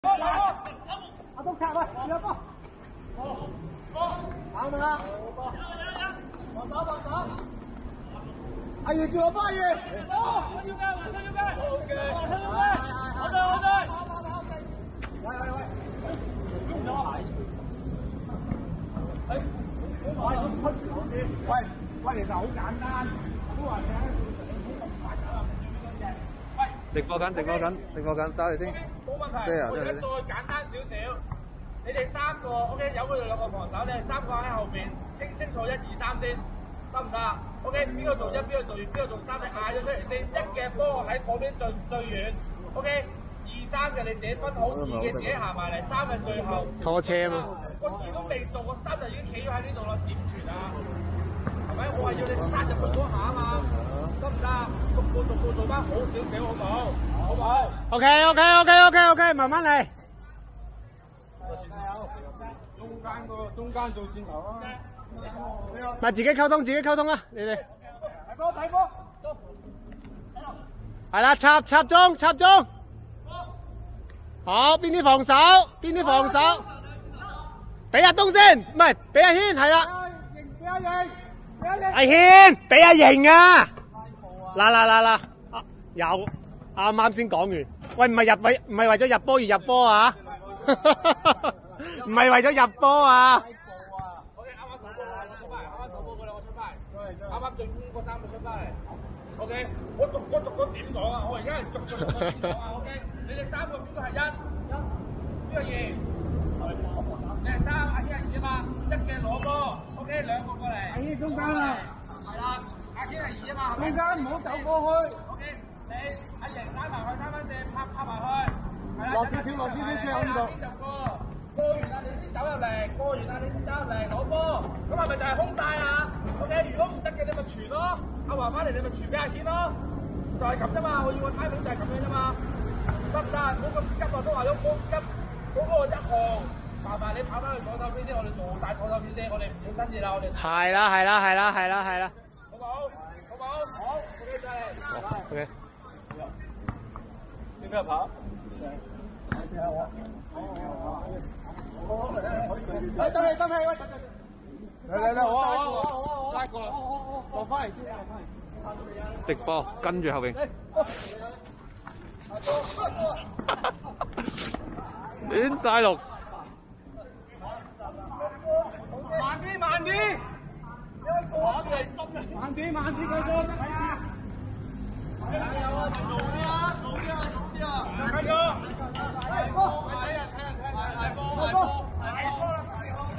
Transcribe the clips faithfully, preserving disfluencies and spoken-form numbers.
阿東插啊，兩波。打嘛。放手放手。阿月叫我幫阿月。我要嘅，我要嘅。好嘅。好嘅，好嘅。喂喂喂。用咗牌。誒，我話開始講先。喂喂，其實好簡單，都話你喺度唔好咁快搞，做咩嘅？喂。 直播緊，直播緊，直播緊，打嚟先。 冇問題。我而家再簡單少少，你哋三個 OK， 有佢哋兩個防守，你哋三個喺後邊傾清楚一二三先，得唔得啊 ？OK， 邊個做一，邊個做二，邊個做三，你嗌咗出嚟先。一嘅波喺嗰邊最最遠 ，OK。二三嘅你自己分好，二嘅自己行埋嚟，三嘅最後。 拖車嘛。 個二都未做，個三就已經企咗喺呢度啦，點傳啊？係咪？我係要你殺入去嗰下啊嘛，得唔得？逐步逐步做翻好少少，好唔好？好唔好 ？OK OK OK OK OK， 慢慢嚟。 中間個中間做箭頭啊！ 咪自己溝通，自己溝通啊！你哋。 大哥，大哥， 係啦，插插中，插中。好，邊啲防守？邊啲防守？俾阿東先，唔係俾阿軒，係啦。 俾阿瑩，俾阿瑩。 阿軒，俾阿瑩啊！嗱嗱嗱嗱，有啱啱先講完。喂，唔係入為唔係為咗入波而入波啊！唔係為咗入波啊 ！OK， 啱啱手波嗰兩個出翻嚟，啱啱手波嗰兩個出翻嚟，啱啱進攻嗰三個出翻嚟。OK， 我逐個逐個點講啊！我而家係逐個逐個點講啊 ！OK， 你哋三個邊個係一？邊個二？你係三，阿軒係二啊嘛？一嘅攞波 ，OK， 兩個過嚟。阿軒中間啊！係啦，阿軒係二啊嘛？中間唔好走過去。OK， 你阿瑩拉埋去三分線，拍拍埋去。落少少，落少少先喺呢度。過完啦，你先走入嚟，過完啦，你先走入嚟攞波，咁係咪就係空晒啊 ？OK， 如果唔得嘅，你咪傳咯，阿華翻嚟你咪傳俾阿軒咯，就係咁啫嘛，我要個 timing 就係咁樣啫嘛，得唔得？唔好咁急啊，都話咗冇急，嗰個一號，麻煩你跑翻去左手邊先，我哋做晒左手邊先，我哋唔要新嘢啦，我哋。 係啦，係啦，係啦，係啦，係啦。 好唔好？好唔好？好 ，OK 就係。 OK。 先俾人跑。睇下我。哎，得氣得氣，喂，嚟嚟嚟，我我我拉過來，落翻嚟先，落翻嚟。 直播跟住後邊。亂晒龍。 慢啲慢啲，慢啲慢啲，佢哥，係啊。加油啊！做啲啊，做啲啊，做啲啊！加油！係波，睇人睇人睇人，係波係波係波啦！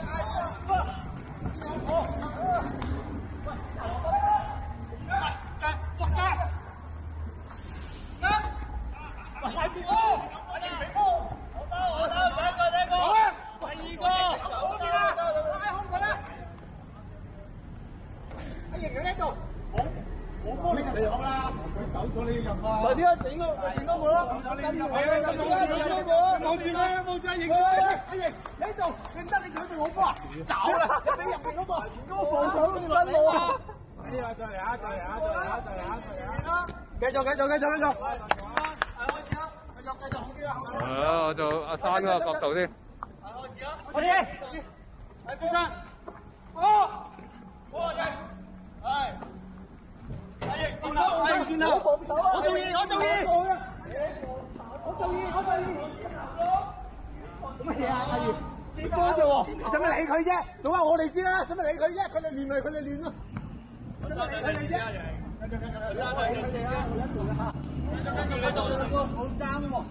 快啲啊！整個整多個咯，跟住係啊，跟住啦，整多個，望住佢啊，望住阿瑩佢，阿瑩你喺度，認得你佢做好波啊！走啦，你入邊嗰個，嗰個防守跟路啊！快啲啊！再嚟啊！再嚟啊！再嚟啊！再嚟啊！再嚟啊！繼續繼續繼續繼續，係開始啦！繼續繼續好啲啦！ 係啊，我做阿山嗰個角度先。 係開始啦！開始，係副將，哦，我哋係。箭頭，係箭頭，我做嘢，我做嘢，我做嘢，我做嘢。做乜嘢啊？阿月，接波啫喎，使乜理佢啫？做下我哋先啦，使乜理佢啫？佢哋亂咪佢哋亂咯，使乜理佢哋啫？跟住跟住跟住，揸佢哋啦，跟住跟住你做，好爭喎。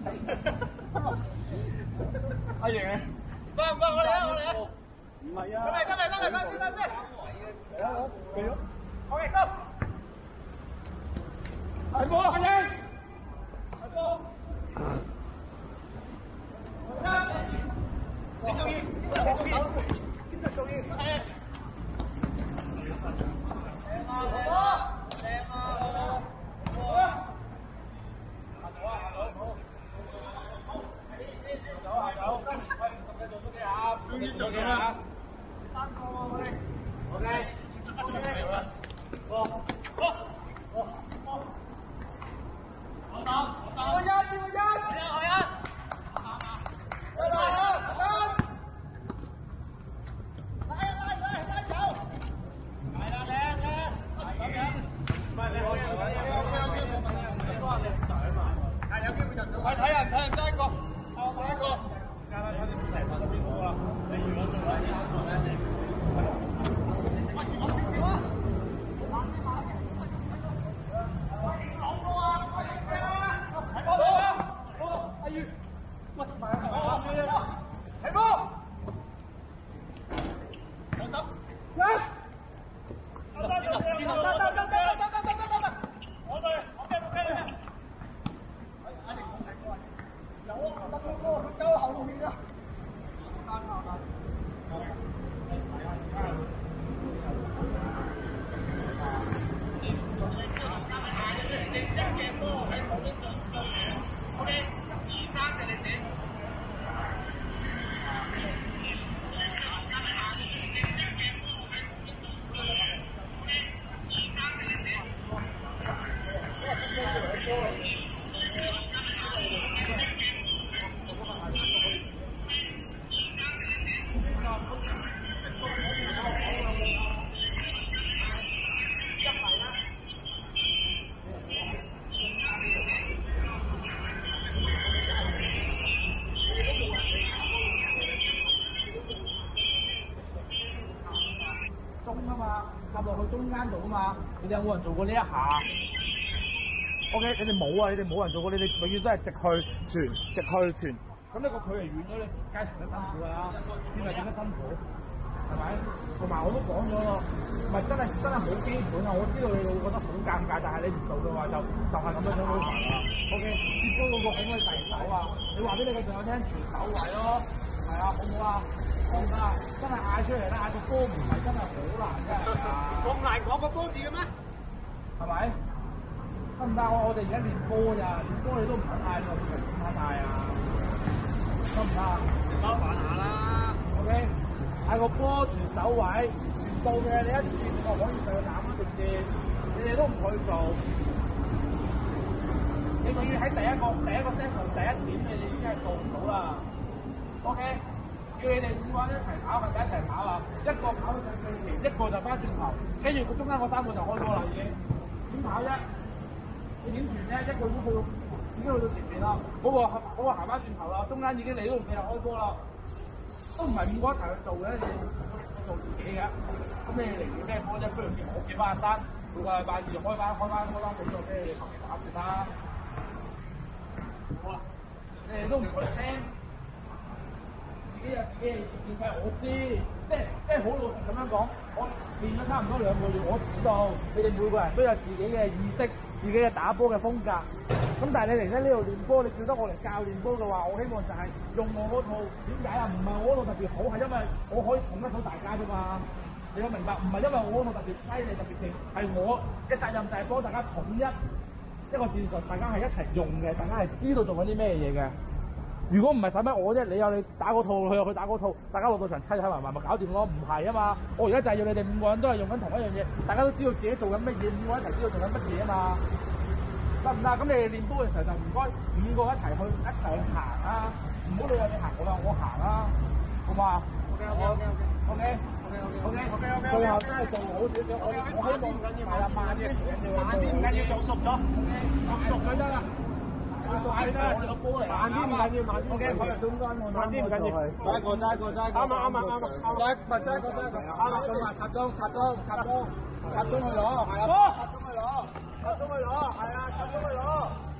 阿瑩，唔唔，我嚟啊，我嚟啊。唔係啊。得嚟得嚟得嚟得得得。嚟啊，嚟咗。OK，go。係波，阿瑩，係波，你做嘢，你做嘢，今日做嘢，係。正啊，好波，正啊，好波，下走啊，下走，好，走下走，喂，繼續做啲啊，終於做嘢啦，三個喎，我哋 ，OK，OK，波，波，波，波。我一，我一，係啊係啊， 去中間度啊嘛。你哋有冇人做過呢一下 ？O K， 你哋冇啊，你哋冇人做過，你哋永遠都係直去傳，直去傳。咁呢個距離遠咗，你梗係傳得辛苦㗎啦，先係點得辛苦，係咪？同埋我都講咗咯，唔係真係真係冇基本啊！我知道你會覺得好尷尬，但係你唔做嘅話就就係咁樣樣安排啦。O K， 接波嗰個可唔可以遞手啊？你話俾你嘅隊友聽傳手位咯，係啊，好唔好啊？好唔得啊！真係嗌出嚟啦，嗌個波唔係真係好難㗎，咁難講個波字嘅咩？係咪？得唔得？我我哋而家練波咋，練波你都唔肯嗌，你話點肯嗌啊？得唔得？包辦下啦。O K， 嗌個波傳手位，傳到嘅你一轉就可以上籃啦，直接。你哋都唔去做，你永遠喺第一個第一個 session 第一點，你哋已經係做唔到啦。O K， 叫你哋五個人一齊跑，係咪一齊跑啊？一個跑上最前，一個就翻轉頭，跟住中間嗰三個就開波啦，已經。點跑啫？你點傳咧？一個已經去到，已經去到前面啦。嗰、那個嗰、那個行翻轉頭啦，中間已經你都唔記得開波啦。都唔係五個一齊去做嘅，你做自己嘅。咁你哋寧願咩波啫？不如叫我叫翻阿山，每個禮拜二開翻開翻開翻比賽俾你哋求其打住啦。好啦，你哋都唔去聽，自己有自己嘅意見，係我知，即係即係好老實咁樣講，我練咗差唔多兩個月，我知道你哋每個人都有自己嘅意識。自己嘅打波嘅風格，咁但係你嚟咧呢度練波，你叫得我嚟教練波嘅話，我希望就係用我嗰套。點解啊？唔係我嗰套特別好，係因為我可以統得到大家啫嘛。你要明白，唔係因為我嗰套特別犀利、特別勁，係我嘅責任就係幫大家統一一個戰術，大家係一齊用嘅，大家係知道做緊啲咩嘢嘅。如果唔係使乜我啫，你有你打嗰套，佢有佢打嗰套，大家落到場砌砌埋埋咪搞掂咯。唔係啊嘛，我而家就係要你哋五個人都係用緊同一樣嘢，大家都知道自己做緊乜嘢，五個人一齊知道做緊乜嘢啊嘛。得唔得？咁你哋練波嘅時候就唔該五個一齊去一齊去行啊，唔好你有你行，我有我行啊，好嘛 ？OK OK OK OK OK OK OK， 最後真係做好少少，我我希望係啦，慢啲慢啲唔緊要，做熟咗，做熟佢得啦。快啲得，個波嚟。慢啲唔緊要，慢啲。O K， 慢啲唔緊要。齋過齋過齋過。啱啊啱啊啱啊。齋咪齋過齋過。啱啦，咁啊插中插中插中插中去攞，係啊。插中去攞，插中去攞，係啊，插中去攞。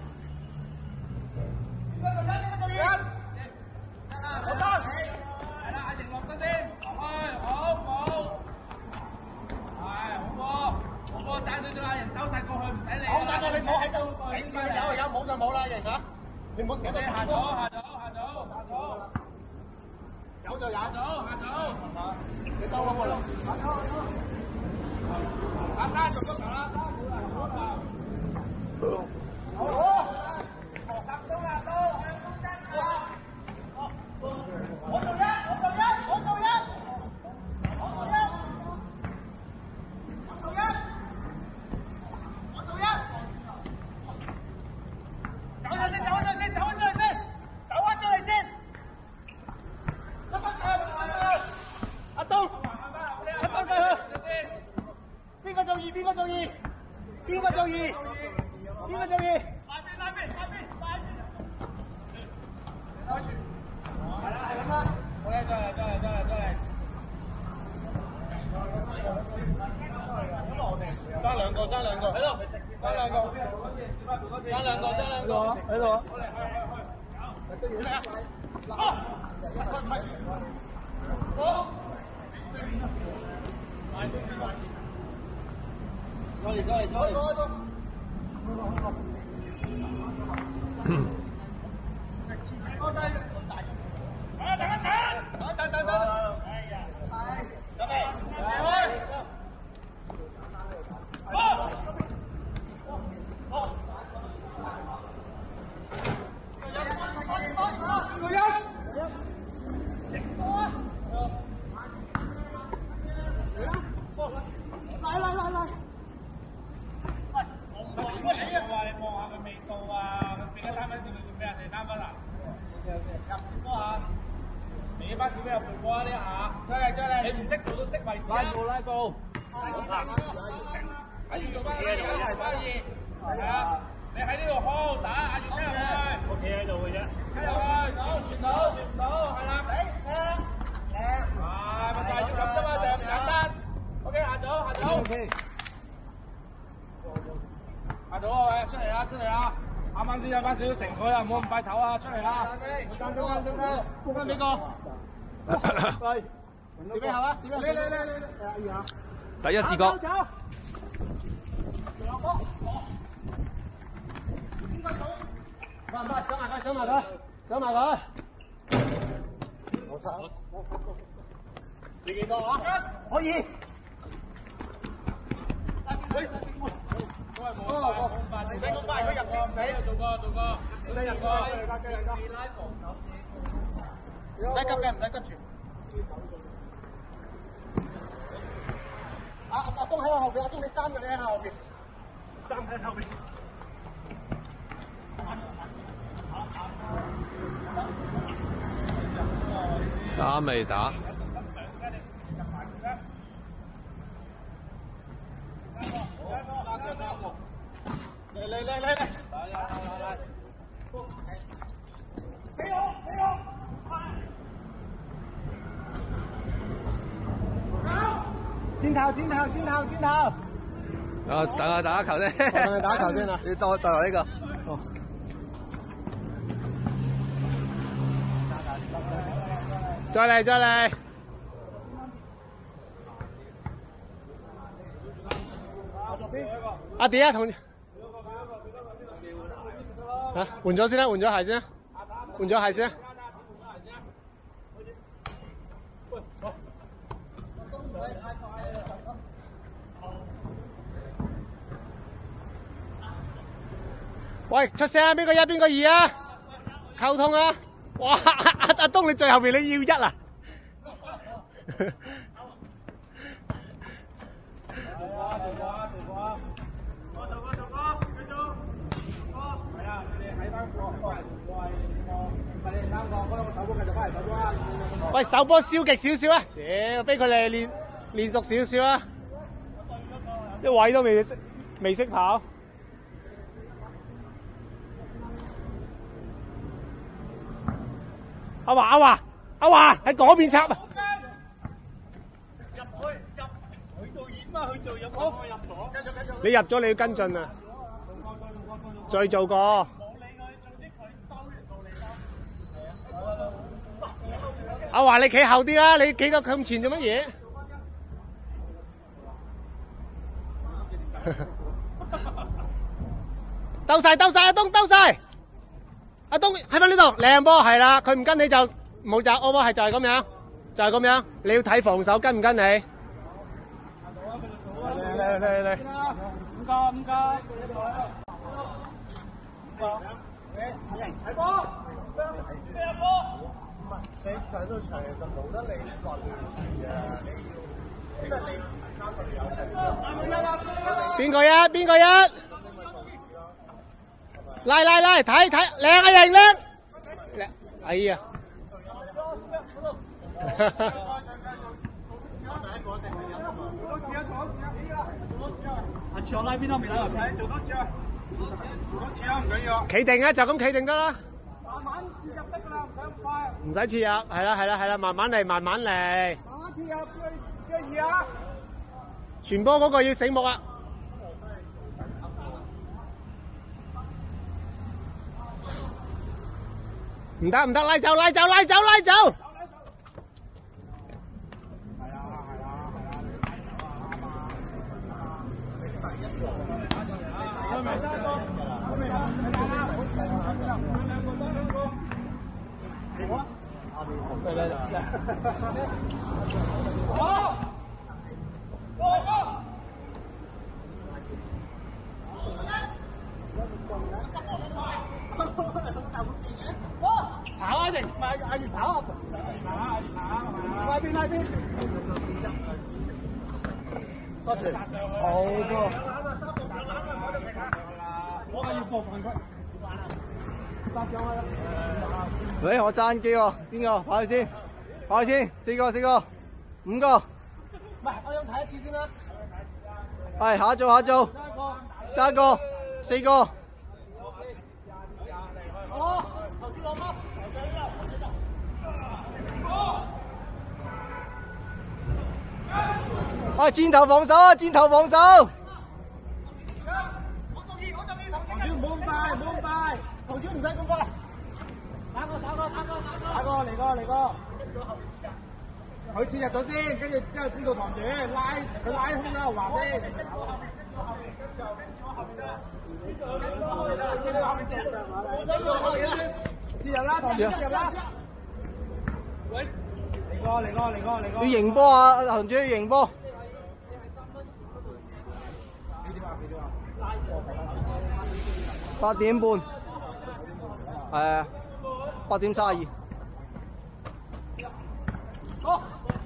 邊個做緊？邊個做緊？我生。係啦，阿瑩落身先，落去，好好。係，好波。好波，帶對對阿瑩兜晒過去，唔使理。好晒過，你唔好喺度。頂住，有就有，冇就冇啦，瑩啊！你唔好成日都下咗，下咗，下咗，下咗。有就有，下咗，下咗。你兜過嚟。下咗，下咗。阿生做足球啦，生好啦，好啦。好。十中啊，都向中間走。我做一，我做一，我做一。我做一。我做一。我做一。走咗先，走咗先，走咗先，走咗先。出翻上去，阿東，出翻上去。邊個做二？邊個做二？邊個做二？邊個做二？快邊，快邊，快邊，快邊。開始。係啦，係咁啦。好嘅，再嚟，再嚟，再嚟，再嚟。爭兩個，爭兩個。喺度，爭兩個。爭兩個，爭兩個。喺度，喺度。出嚟啊！好。好。再嚟，再嚟，再嚟。我哋。啊！等一等，等等等。哎呀！係。準備。開。好。好。個人。個人。波啊！嚟啦！嚟嚟嚟嚟！喂，我唔係你啊！話你望下佢味道啊！佢俾咗三分線，佢仲俾人哋三分啊！入線波下，俾翻小朋友陪波啊！呢下，再嚟再嚟，你唔識做都識位置啊！拉布拉布，阿月做翻呢個係翻二，係啊！你喺呢度 hold 打，阿月聽入去，我企喺度嘅啫，聽入去，轉轉到轉唔到，係啦，誒誒誒，係咪就係要咁啫嘛？就係咁簡單。OK，下組下組。 OK。 阿到啊喂，出嚟啊出嚟啊！啱啱先有翻少少成果啊，唔好咁快唞啊，出嚟啦！中中中中，高分俾個。喂，小飛後啊，小飛後。嚟嚟嚟嚟， 第一試過。 唔唔，上埋佢，上埋佢，上埋佢。我殺。你幾多啊？可以。哦，唔使咁快，佢入先，你做過做過，你入過，你拉防守先，唔使急嘅，唔使急住。阿阿東喺我後邊，阿東你三個你喺後邊，三喺後邊。 三未打。 嚟嚟嚟嚟嚟！俾我俾我！ 轉頭轉頭轉頭轉頭！ 啊，等下打球先。 等佢打球先啊！ 你當代我呢個。哦。 再嚟再嚟！阿迪啊，同啊換咗先啦，換咗鞋先啦，換咗鞋先啦。喂，出聲啊！邊個一邊個二啊？溝通啊！哇！阿阿東你最後邊你要一啊？喂，手波消極少少啊！屌，俾佢哋練練熟少少啊！啲位都未識未識跑。阿華阿華阿華喺嗰邊插啊！入去入，佢做演嘛，佢做入波，佢入咗。繼續繼續。你入咗你要跟進啊！再做過。阿華你企後啲啦，你企到咁前做乜嘢？兜晒兜晒，阿東兜晒。阿東喺翻呢度，靚波係啦，佢唔跟你就冇責，我波係就係咁樣，就係咁樣。你要睇防守跟唔跟你？嚟嚟嚟嚟，五個五個，五個，睇波，睇波。 你上到場其實冇得你混嘅，你要即係你三個有。 邊個一？邊個一？嚟嚟嚟，睇睇靚啊型靚！靚，哎呀！ 阿次我拉邊都未拉入邊， 做多次啊！做多次，做多次啊！唔緊要。 企定啊，就咁企定得啦。 慢慢切入得㗎啦，唔使咁快。 唔使切入，係啦係啦係啦，慢慢嚟，慢慢嚟。 慢慢切入，叫叫二啊！ 傳波嗰個要醒目啊！唔得唔得，拉走拉走拉走拉走！ 係啊係啊係啊！佢咪得一個，佢咪得兩個得兩個。嚟我，嚟嚟嚟！好，好。跑啊！定咪阿月跑啊！跑跑拉邊拉邊，多謝，好個。我係要播犯規。 喂，我爭機喎，邊個跑去先？跑去先，四個四個，五個。 唔係，我想睇一次先啦。 係下一組下一組，揸個四個。 哦，頭先攞波。 啊，箭頭防守啊，箭頭防守。 我中意，我中意同主唔好咁快，唔好咁快，同主唔使咁快。打過，打過，打過，打過，嚟過，嚟過。佢切入咗先，跟住之後先到堂主拉，佢拉空咗後華先。切入啦，堂主切入啦。喂，嚟過，嚟過，嚟過，嚟過。 要贏波啊！堂主要贏波。八點半，係啊，八點三十二。好，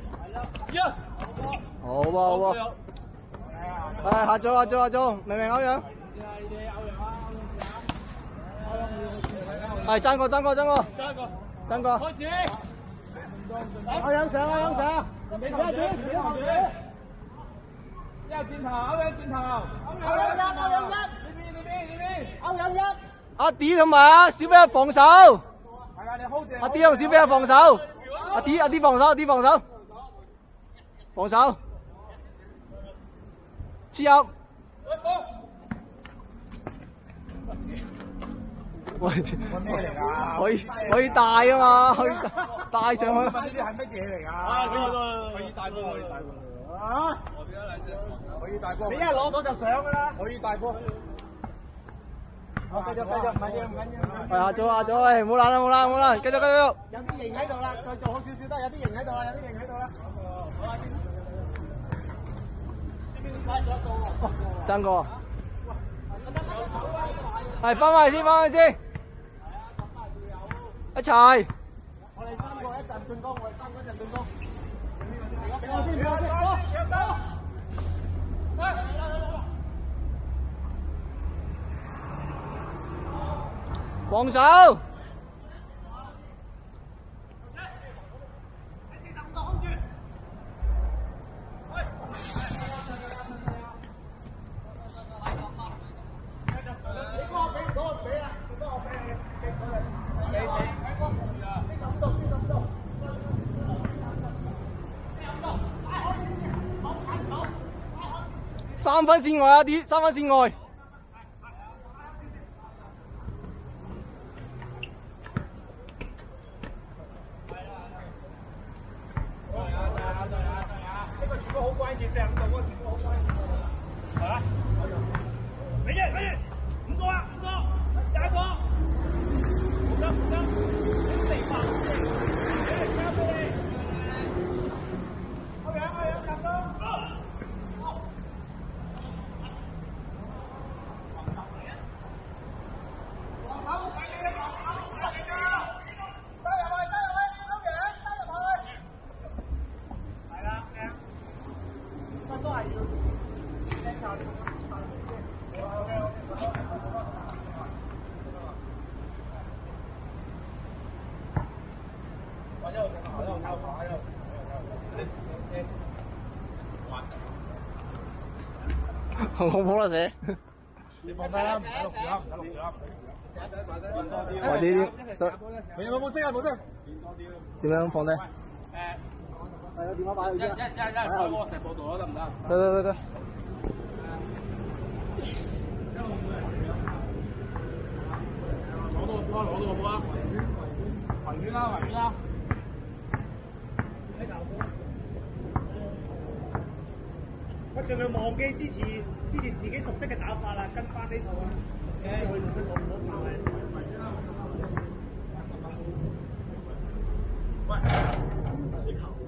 好喎好喎。係下組下組下組，明明歐陽。係爭過爭過爭過。爭過。開始。歐陽上歐陽上。俾堂主，俾堂主。之後轉頭，歐陽轉頭。歐陽一，歐陽一。呢邊呢邊呢邊。歐陽一。阿 D 同埋阿小飛防守。係啊，你 hold 住。阿 D 同小飛防守。阿 D 阿 D 防守，阿 D 防守。防守。黐入。喂，咩嚟㗎？可以可以帶啊嘛，可以帶上去。呢啲係乜嘢嚟㗎？啊，可以可以帶波，可以帶波。啊？可以帶波。你一攞到就上㗎啦。可以帶波。好，繼續繼續，唔緊要唔緊要。係下組下組，喂，唔好懶啦唔好懶唔好懶，繼續繼續。有啲型喺度啦，再做好少少得，有啲型喺度啦，有啲型喺度啦。好啊，爭過。係翻返去先，翻返去先。一齊。我哋三個一陣進攻，我哋三個一陣進攻。俾我先，俾我先，好。防守。三分線外啊啲，三分線外。呢個傳波好關鍵，四十五度嗰個傳波好關鍵，係嘛？俾嘢俾嘢，五個啊五個，廿個，唔得唔得，四百四，俾嚟交俾你。歐陽歐陽入到。好冇得寫。你放低啦，唔使錄住啦，唔使錄住啦。快啲啲，你有冇聲啊？冇聲。點樣放低？誒，係個電話擺喺度先。一、一、一、一，喺嗰個石埗度咯，得唔得？得得得得。攞到個波，攞到個波啦！圍圈啦，圍圈啦！我盡量忘記之前之前自己熟悉嘅打法啦，跟翻呢套啊。誒，去用呢套唔好跑嘅。喂，輸球。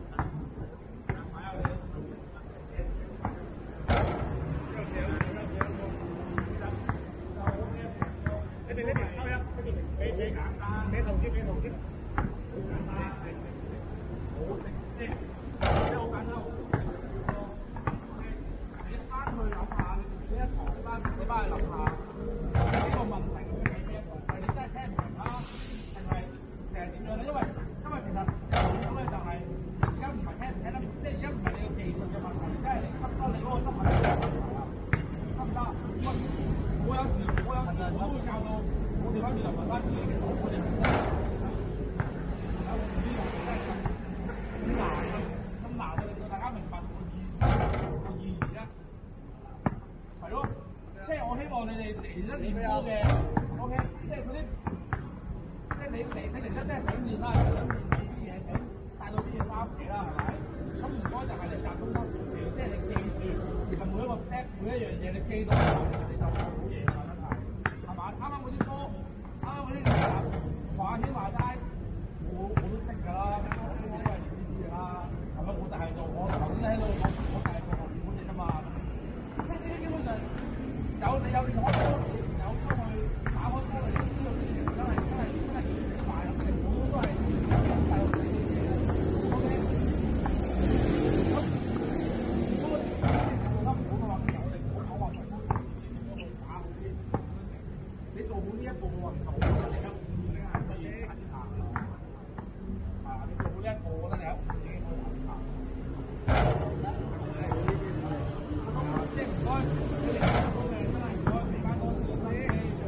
呢邊呢邊，歐陽，呢邊，俾俾俾頭先，俾頭先。好簡單，好簡單。你翻去諗下，你一堂翻，你翻去諗下，呢個問題會喺邊一個？ 練一年波嘅 ，OK， 即係嗰啲，即係你嚟你嚟得即係想練啦，想練你啲嘢，想帶到啲嘢翻屋企啦，係咪？咁唔該就係你集中多少少，即係你記住，係每一個 step 每一樣嘢你記到，你就好嘢啦，真係，係嘛？啱啱嗰啲波，啱啱嗰啲練習，華軒話齋，我我都識㗎啦，我都係練呢啲嘢啦，係咪？我就係做我頭先喺度講，我就係做學練嗰隻啫嘛。即係呢啲基本上有你有練開波，有出去打開波，你都知道呢啲真係真係真係幾快啊！成本都係有啲人細路仔嘅嘢 ，OK。咁如果你做得唔好嘅話，其實我哋唔好講話做波點樣去打好啲，你做好呢一步嘅話，其實我覺得你有五已經係可以打啲下㗎啦。啊，你做好呢一步，我覺得你有五已經可以打啲下。即係唔該，你哋打到嘅真係唔該，俾翻多少心機。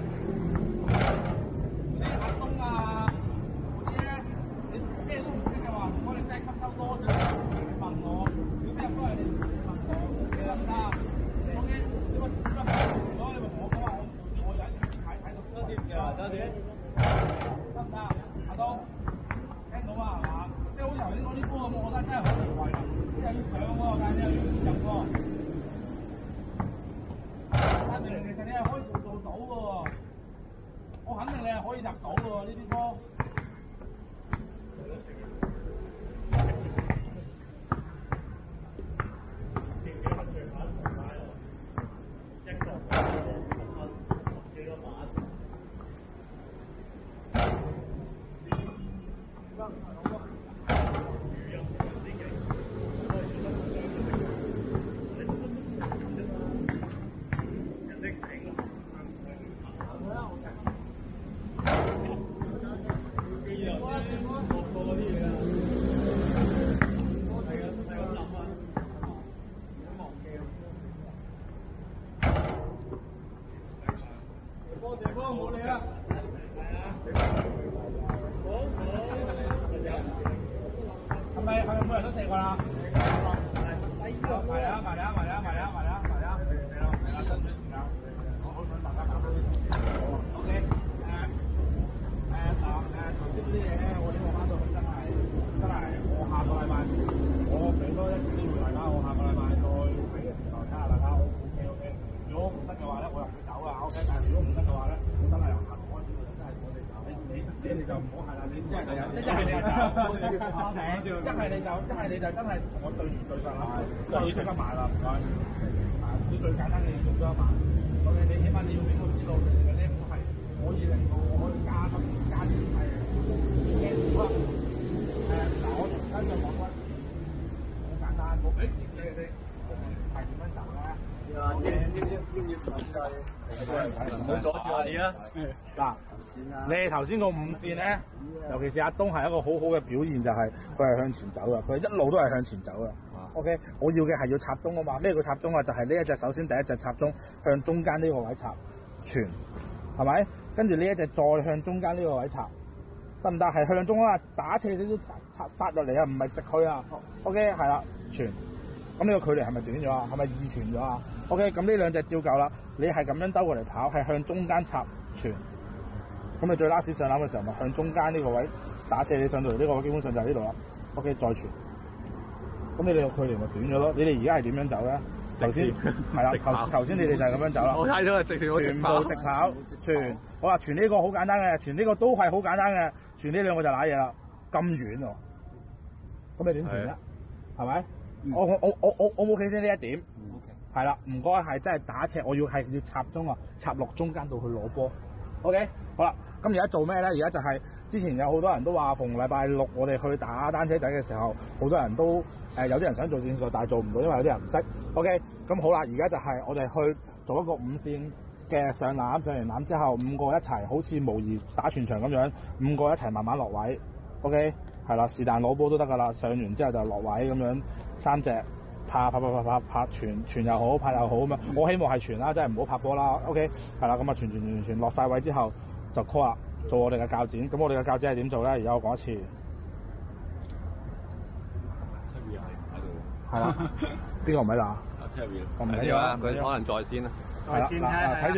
你阿東啊，嗰啲咧，你咩都唔識嘅話，唔該你真係吸收多少問我，如果咩都係你問我，得唔得？OK，你話如果你咪同我講話，我我有一睇睇到多啲嘅，多啲，得唔得？阿東，聽到啊係嘛？即係好似頭先講啲波咁，我覺得真係好奇怪啦，你又要上喎，但係你又要入喎。其實你係可以做做到嘅喎，我肯定你係可以入到嘅喎呢啲波。冇理啊！係咪係咪每人都食過啦？埋啦埋啦埋啦埋啦埋啦埋啦，係啦係啦，爭取時間，我好想大家搞多啲時間。O K， 誒誒嗱誒頭先嗰啲嘢咧，我希望翻到去真係真係，我下個禮拜我俾多一次機會大家，我下個禮拜再睇嘅時候睇下大家 O K O K。如果唔得嘅話咧，我又要走啦。O K， 但係如果唔得嘅話咧，我真係由下個開始就真係我哋走。你你你哋就唔好係啦，你一係就有，一係你就走，一係你就一係你就真係同我對住對上啦，就要即刻買啦，唔該。啊，啲最簡單嘅嘢做咗一晚。O K， 你起碼你要俾我知道你嘅 level 係可以令到我可以加得加啲係嘅。好啦，誒嗱，我而家再講翻，好簡單，我誒你哋係點樣走咧？唔好阻住我哋啊！嗱，你哋頭先個五線咧，尤其是阿東係一個好好嘅表現，就係佢係向前走嘅，佢一路都係向前走嘅。OK， 我要嘅係要插中啊嘛，咩叫插中啊？就係呢一隻首先第一隻插中，向中間呢個位插傳，係咪？跟住呢一隻再向中間呢個位插，得唔得？係向中啊，打斜少少插殺落嚟啊，唔係直去啊。OK， 係啦，傳。咁呢個距離係咪短咗啊？係咪二傳咗啊 ？OK， 咁呢兩隻照夠啦。你係咁樣兜過嚟跑，係向中間插傳。咁你最 last 上籃嘅時候，咪向中間呢個位打斜你上到嚟呢個位，基本上就係呢度啦。OK， 再傳。咁你哋個距離咪短咗咯？你哋而家係點樣走咧？頭先係啦，頭頭先你哋就係咁樣走啦。 我睇到係直線， 全部直跑傳。好啦，傳呢個好簡單嘅，傳呢個都係好簡單嘅，傳呢兩個就揦嘢啦。咁遠喎，咁你點傳咧？係咪？我我我我我我冇企先呢一點，係啦，唔該係真係打斜，我要係要插中啊，插落中間度去攞波。OK， 好啦，咁而家做咩咧？而家就係、是、之前有好多人都話逢禮拜六我哋去打單車仔嘅時候，好多人都誒、呃、有啲人想做戰術，但係做唔到，因為有啲人唔識。OK， 咁好啦，而家就係我哋去做一個五線嘅上籃，上完籃之後五個一齊，好似模擬打全場咁樣，五個一齊慢慢落位。OK。係啦，是但攞波都得噶啦，上完之後就落位咁樣，三隻拍拍拍拍拍拍傳傳又好，拍又好咁樣。我希望係傳啦，真係唔好拍波啦。OK， 係啦，咁啊傳傳傳傳落晒位之後就 call 啦，做我哋嘅教剪。咁我哋嘅教剪係點做咧？而家我講一次。係啦，邊個唔喺度啊？我唔緊要啊， 佢可能在先啦。 係啦，嗱睇住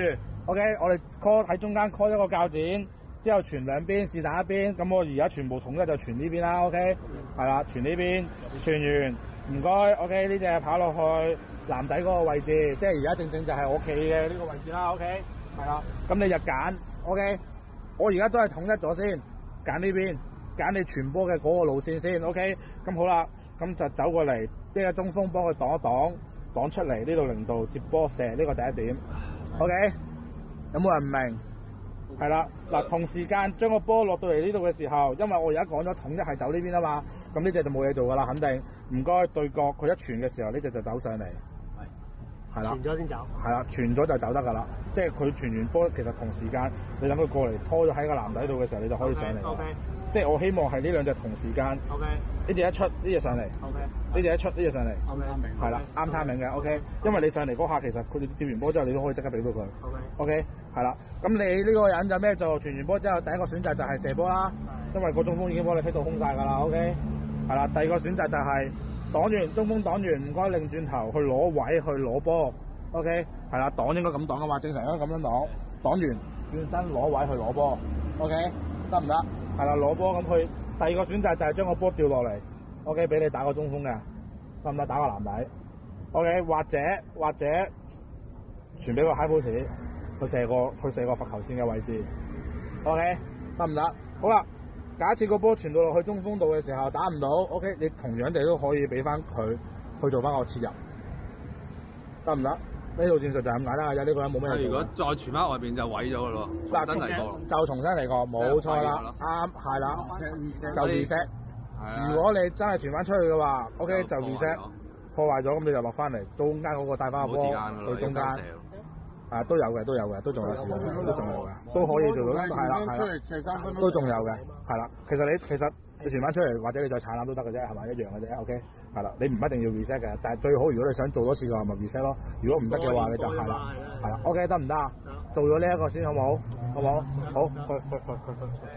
OK， 我哋 call 喺中間 call 一個鉸剪，之後傳兩邊是但一邊。咁我而家全部統一就傳呢邊啦。OK， 係啦，傳呢邊，傳完唔該。OK， 呢隻跑落去籃底嗰個位置，即係而家正正就係我企嘅呢個位置啦。OK， 係啦，咁你就揀。OK， 我而家都係統一咗先，揀呢邊，揀你傳波嘅嗰個路線先。OK， 咁好啦，咁就走過嚟，呢個中鋒幫佢擋一擋，擋出嚟呢度零度接波射，呢個第一點。OK。有冇人唔明？係啦，嗱，同時間將個波落到嚟呢度嘅時候，因為我而家講咗統一係走呢邊啊嘛，咁呢隻就冇嘢做噶啦，肯定。唔該對角，佢一傳嘅時候，呢隻就走上嚟。係。係啦。 傳咗先走。係啦，傳咗就走得噶啦，即係佢傳完波，其實同時間你等佢過嚟拖咗喺個籃底度嘅時候，你就可以上嚟。 O K。 即係我希望係呢兩隻同時間。 O K。 呢隻一出，呢隻上嚟。 O K。 呢隻一出，呢隻上嚟。 O K。 係啦，啱 timing 嘅。O K。因為你上嚟嗰下，其實佢哋接完波之後，你都可以即刻俾到佢。 O K。 O K。係啦，咁你呢個人就咩做？傳完波之後，第一個選擇就係射波啦，因為個中鋒已經幫你劈到空晒㗎啦。O K。係啦，第二個選擇就係擋完中鋒擋完，唔該擰轉頭去攞位去攞波。O K。係啦，擋應該咁擋㗎嘛，正常應該咁樣擋。擋完轉身攞位去攞波。O K。得唔得？係啦，攞波咁去。第二個選擇就係將個波掉落嚟。O K， 俾你打個中鋒嘅，得唔得？打個籃底。O K， 或者或者傳俾個 high post，去射個去射個罰球線嘅位置。O K， 得唔得？好啦，假設個波傳到落去中鋒度嘅時候打唔到 ，O K， 你同樣地都可以俾翻佢去做翻個切入，得唔得？呢套戰術就係咁簡單嘅啫，呢個人冇咩嘢做。 如果再傳翻外邊就毀咗㗎咯， 嗱， 真嚟過， 就重新嚟過，冇錯啦，啱係啦，就 reset。如果你真係傳翻出去嘅話 ，OK 就 reset，破壞咗咁你就落翻嚟，中間嗰個帶翻個波去中間。啊，都有嘅，都有嘅，都仲有時間，都仲有嘅，都可以做到，係啦，係啦，都仲有嘅，係啦。其實你其實你傳翻出嚟，或者你再鏟籃都得嘅啫，係咪一樣嘅啫 ？OK， 係啦，你唔一定要 reset 嘅，但係最好如果你想做多次嘅話，咪 reset 咯。如果唔得嘅話，你就係啦，係啦。OK， 得唔得啊？做咗呢一個先好冇？好冇？好，去去去去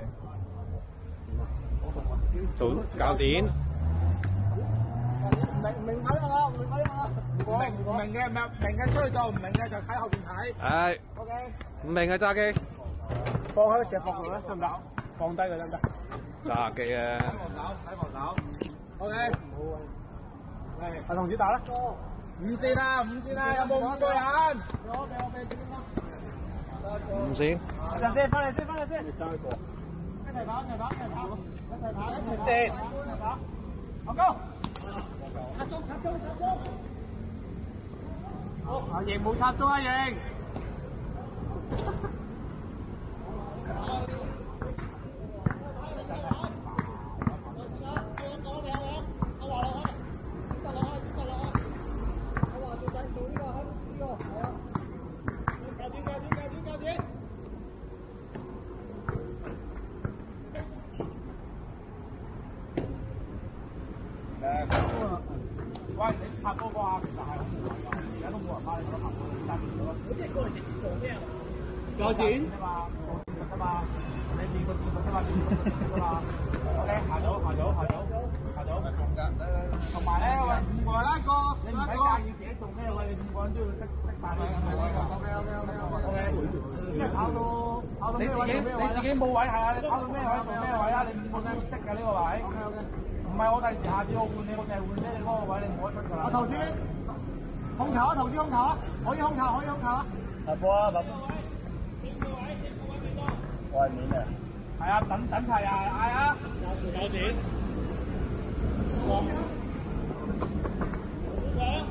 去。 做鉸剪。 明唔明睇我？唔明睇我？明唔明嘅明明嘅出去做，唔明嘅就喺後邊睇。 係。O K。唔明嘅揸機。 放喺石殼度咧，得唔得？放低佢得唔得？ 揸機啊！ 睇防守，睇防守。O K。係，阿同子打啦。五線啊，五線啊，有冇五個人？我俾我俾點啊？ 五線。 陣先，翻嚟先，翻嚟先。揸一個。一齊跑，一齊跑，一齊跑，一齊跑，一齊射。一齊跑。好高。插中，插中，插中。好，阿瑩冇插中啊，瑩。喂，你拍波嗰下其實係好攰㗎，而家都冇人拍你嗰拍波，你揸住咗咯。嗰啲係過嚟直接做咩啊？鉸剪啫嘛，做戰術㗎嘛，你練個戰術㗎嘛，練個戰術㗎嘛。OK， 下咗，下咗，下咗，下咗。同埋咧，喂，五個人一個，你唔使介意自己做咩位，你五個人都要識識曬你咁樣。OK OK OK OK。即係跑到跑到咩位？你自己冇位係啊？你跑到咩位做咩位啊？你五個人都識㗎呢個位。OK OK。唔係我第時下次我換你，我淨係換啫，你嗰個位你冇得出㗎啦。我投資控球啊，投資控球啊，可以控球，可以控球啊。係波啊，咁。邊個位？邊個位幾多？我係面嘅。係啊，等等齊啊，嗌啊！有錢。黃。黃。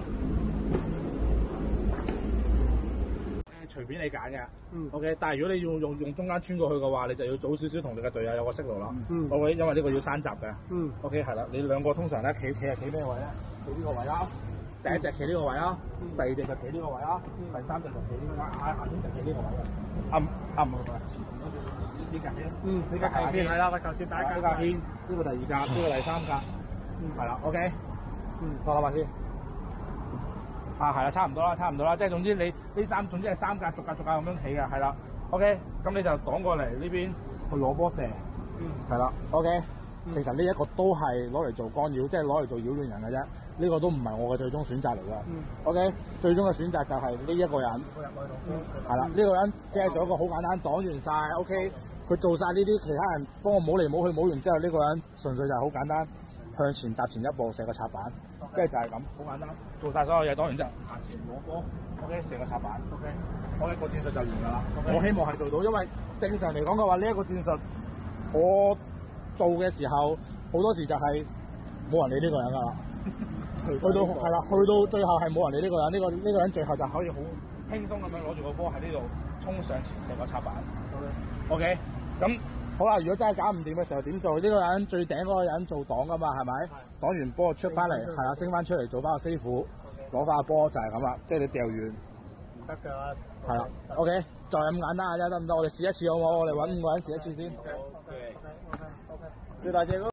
隨便你揀嘅，嗯 ，OK。但係如果你要用用中間穿過去嘅話，你就要早少少同你嘅隊友有個識路啦，嗯 ，OK。因為呢個要單閘嘅，嗯，OK 係啦。你兩個通常咧企企係企咩位咧？企呢個位啦，第一隻企呢個位啦，第二隻就企呢個位啦，第三隻就企呢個位，下下邊就企呢個位嘅。啱啱唔該，呢格先，嗯，呢格球先係啦，個球線第一格，呢格牽，呢個第二格，呢個第三格，嗯，係啦 ，OK，嗯，我諗下先。啊，係啦，差唔多啦，差唔多啦，即係總之你呢三，總之係三格逐格逐格咁樣企嘅，係啦 ，OK，咁你就擋過嚟呢邊去攞波射，嗯，係啦 ，OK， 其實呢一個都係攞嚟做干擾，即係攞嚟做擾亂人嘅啫。呢、這個都唔係我嘅最終選擇嚟㗎。嗯、OK， 最終嘅選擇就係呢一個人。係啦、嗯，呢、這個人即係做一個好簡單，擋完晒 OK， 佢做晒呢啲，其他人幫我冇嚟冇去，冇完之後，呢、這個人純粹就係好簡單，向前踏前一步，射個插板，即係就係咁，好簡單，做晒所有嘢，擋完之後行前攞波 OK， 射個插板 OK， 我嘅個戰術就完㗎啦。Okay? 我希望係做到，因為正常嚟講嘅話，呢、這、一個戰術我做嘅時候，好多時就係冇人理呢個人㗎啦。去到係啦，去到最後係冇人理呢個人，呢、這個呢、這個人最後就可以好輕鬆咁樣攞住個波喺呢度衝上前射個插板。OK， 咁好啦，如果真係搞唔掂嘅時候點做？呢、這個人最頂嗰個人做擋㗎嘛，係咪？擋完波出翻嚟，係啦，升翻出嚟做翻個 safe， 攞翻個波就係咁啦，即係你掉完唔得㗎。係啦 ，OK， 就係咁簡單嘅啫，得唔得？我哋試一次好唔好？我哋揾五個人試一次先。OK，OK，OK，最大隻嗰